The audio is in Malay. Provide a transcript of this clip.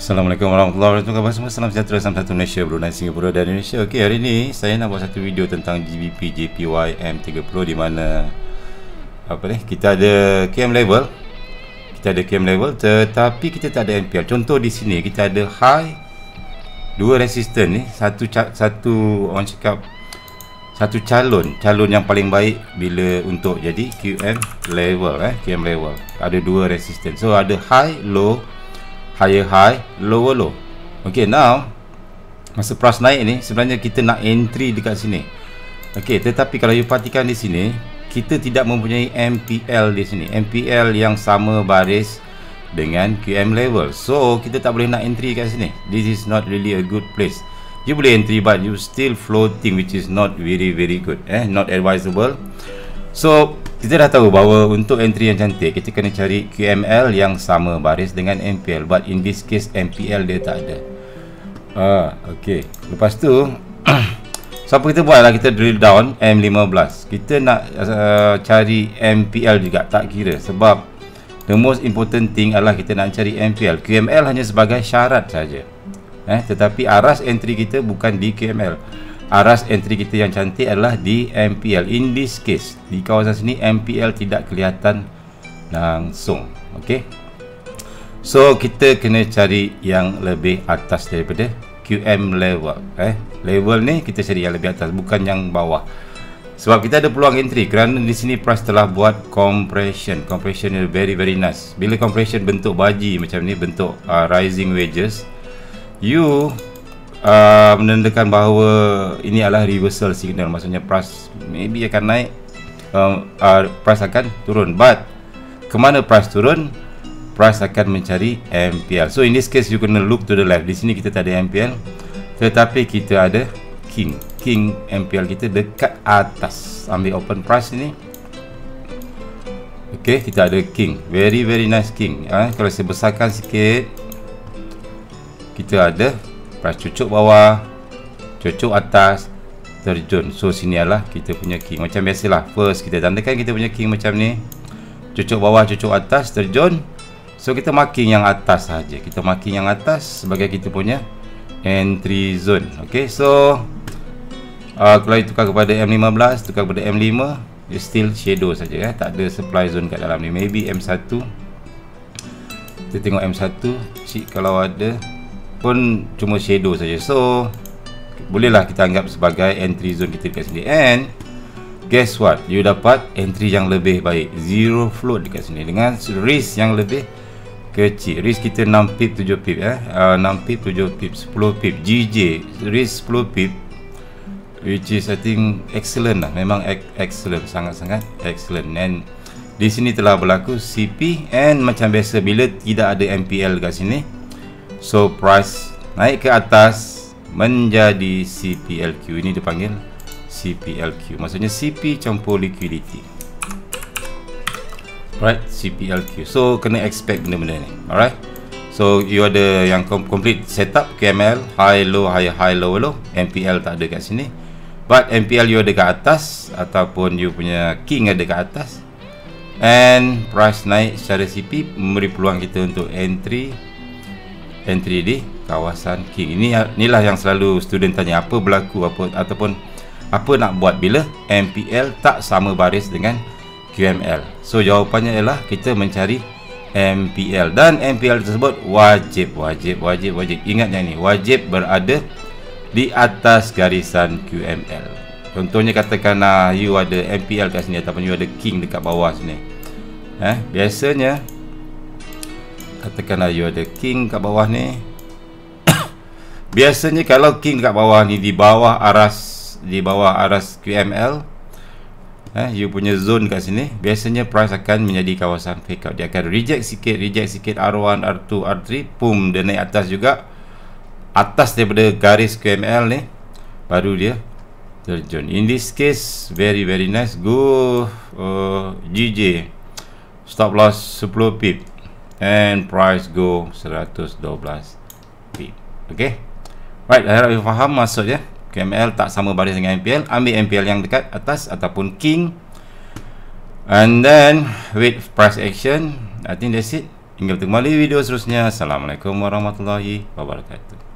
Assalamualaikum warahmatullahi wabarakatuh. Salam sejahtera, salam satu Malaysia, Brunei, Singapura dan Indonesia. Okey, hari ini saya nak buat satu video tentang GBP JPY M30 di mana kita ada KM level. Kita ada KM level tetapi kita tak ada MPL. Contoh di sini kita ada high, dua resistance ni, satu orang cakap satu calon yang paling baik bila untuk jadi QM level QM level. Ada dua resistance. So ada high, low, higher high, lower low. Okay, now masa price naik ni sebenarnya kita nak entry dekat sini. Okay, tetapi kalau you perhatikan di sini, kita tidak mempunyai MPL di sini, MPL yang sama baris dengan QM level. So kita tak boleh nak entry kat sini. This is not really a good place. You boleh entry but you still floating, which is not very good, not advisable. So kita dah tahu bahawa untuk entry yang cantik kita kena cari QML yang sama baris dengan MPL, but in this case MPL dia tak ada. Okay, lepas tu so apa kita buat lah, kita drill down M15. Kita nak cari MPL juga, tak kira, sebab the most important thing adalah kita nak cari MPL. QML hanya sebagai syarat saja, tetapi aras entry kita bukan di QML. Aras entry kita yang cantik adalah di MPL. In this case, di kawasan sini MPL tidak kelihatan langsung. Okay, so kita kena cari yang lebih atas daripada QM level. Level ni kita cari yang lebih atas, bukan yang bawah. Sebab kita ada peluang entry kerana di sini price telah buat compression. Compression is very nice. Bila compression bentuk baji macam ni, bentuk rising wedges, you menandakan bahawa ini adalah reversal signal. Maksudnya price maybe akan naik, price akan turun. But kemana price turun, price akan mencari MPL. So in this case you kena look to the left. Di sini kita tak ada MPL, tetapi kita ada King MPL kita dekat atas. Ambil open price ini. Okay, kita ada King, very nice King. Kalau saya besarkan sikit, kita ada price cucuk bawah, cucuk atas, terjun. So sini adalah kita punya King. Macam biasalah, first kita tandakan kita punya King macam ni, cucuk bawah, cucuk atas, terjun. So kita marking yang atas saja. Kita marking yang atas sebagai kita punya entry zone. Okay, so kalau tukar kepada M15, tukar kepada M5, you still shadow saja, tak ada supply zone kat dalam ni. Maybe M1, kita tengok M1 cik, kalau ada pun cuma shadow saja. So bolehlah kita anggap sebagai entry zone kita dekat sini. And guess what, you dapat entry yang lebih baik, zero float dekat sini dengan risk yang lebih kecil. Risk kita 6 pip 7 pip, 6 pip 7 pip 10 pip. GJ risk 10 pip, which is I think excellent lah. Memang excellent, sangat excellent. And di sini telah berlaku CP. And macam biasa, bila tidak ada MPL dekat sini, so price naik ke atas menjadi CPLQ. Ini dipanggil CPLQ, maksudnya CP campur liquidity. Alright, CPLQ. So kena expect benda-benda ni. Alright, so you ada yang complete setup KML, high low, high low low. MPL tak ada kat sini, but MPL you ada kat atas, ataupun you punya King ada kat atas. And price naik secara CP memberi peluang kita untuk entry di kawasan King. Inilah yang selalu student tanya, apa berlaku, ataupun apa nak buat bila MPL tak sama baris dengan QML. So jawapannya ialah kita mencari MPL, dan MPL tersebut wajib. Ingat yang ni, wajib berada di atas garisan QML. Contohnya katakanlah you ada MPL kat sini, ataupun you ada King dekat bawah sini. Biasanya katakanlah you ada King kat bawah ni. Biasanya kalau King dekat bawah ni, di bawah aras QML, you punya zone kat sini, biasanya price akan menjadi kawasan fake out. Dia akan reject sikit R1, R2, R3, boom, dia naik atas juga, atas daripada garis QML ni, baru dia terjun. In this case very nice. Go GJ, stop loss 10 pip, and price go 112 pip. Okay, right, harap you faham maksudnya. QML tak sama baris dengan MPL. Ambil MPL yang dekat atas ataupun King, and then wait price action. I think that's it. Hingga bertemu kembali video seterusnya. Assalamualaikum warahmatullahi wabarakatuh.